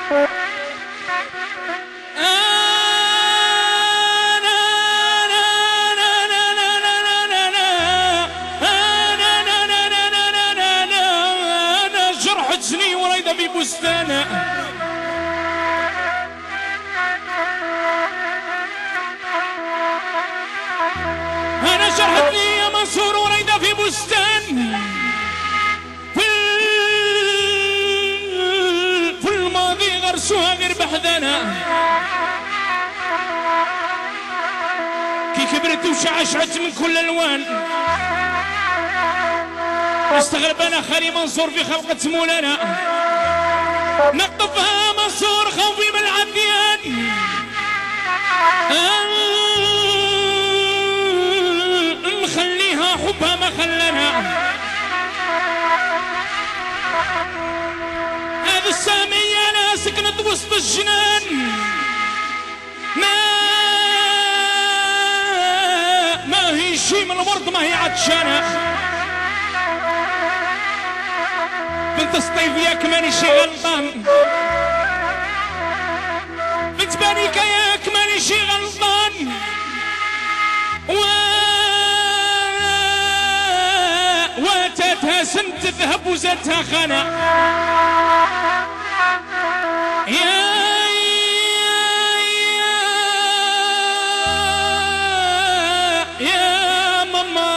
جرحتني وريدة في بستانة أنا جرحتني يا منصور وريدة في بستان في الماضي غرسوها غير بحذانة كي كبرت وشعشعت من كل الألوان استغرب انا خالي منصور في خلقة مولانا نقطفها منصور خوفي من العديان نخليها حبها ما خلانا هذه السامية انا سكنت وسط الجنان ما هي شي من الورد ما هي عطشانة بنت سطيف ياك مانيشي غلطان بنت بانيكا ياك مانيشي غلطان واتتها سنت ذهب وزادتها خانة يا ماما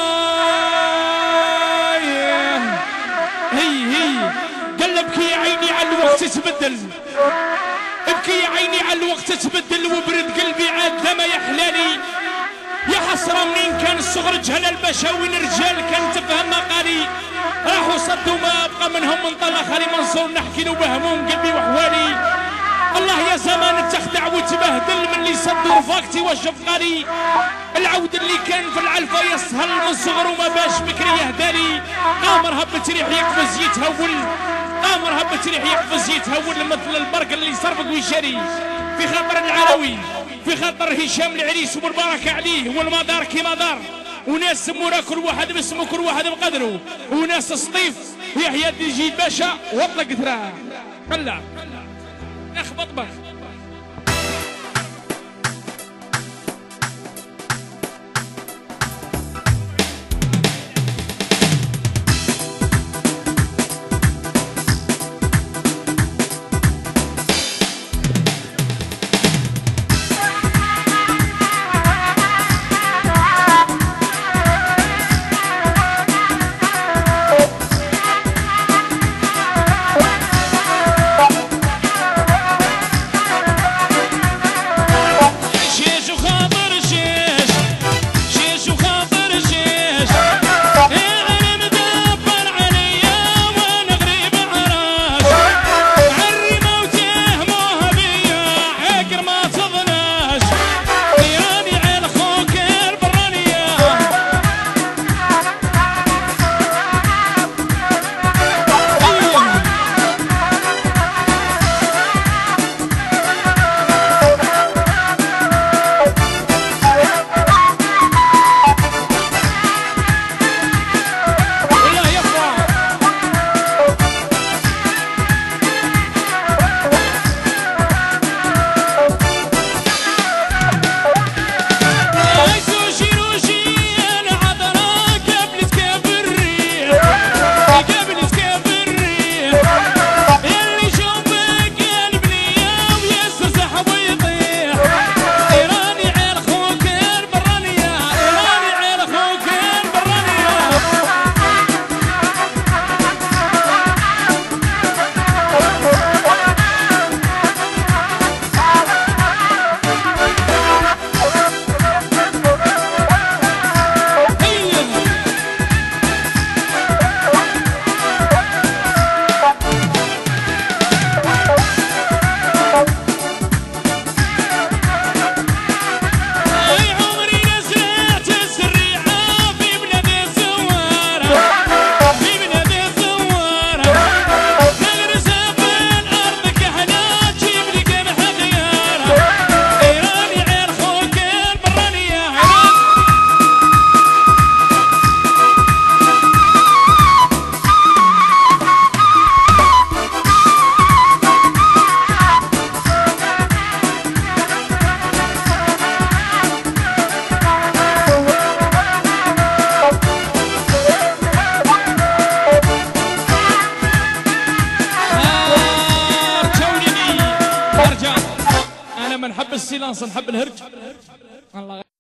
ابكي يا عيني على الوقت تبدل ابكي يا عيني على الوقت تبدل وبرد قلبي عاد ما يحلالي يا حسرة منين كان الصغر جهل البشاوي الرجال كان تفهم مقالي راحوا صدوا ما ابقى منهم من طلع خالي منصور نحكي له بهموم قلبي وحوالي الله يا زمان تخدع وتبهدل من اللي صد رفاقتي وشف غالي العود اللي كان في العلفة يسهل من الصغر وما باش بكري يهدالي قامر هبت ريح يقفز يتهول قامر هبت ريح يقفز يتهول مثل البرق اللي يصرفق ويشري في خاطر العلوي في خاطر هشام العريس والبركة عليه والمدار كيما دار وناس سمونا كل واحد باسمه كل واحد بقدره وناس سطيف يحيى ديجي باشا واطلق ثراه قلع اخبط بخ نحب السيلانس، نحب الهرج. الله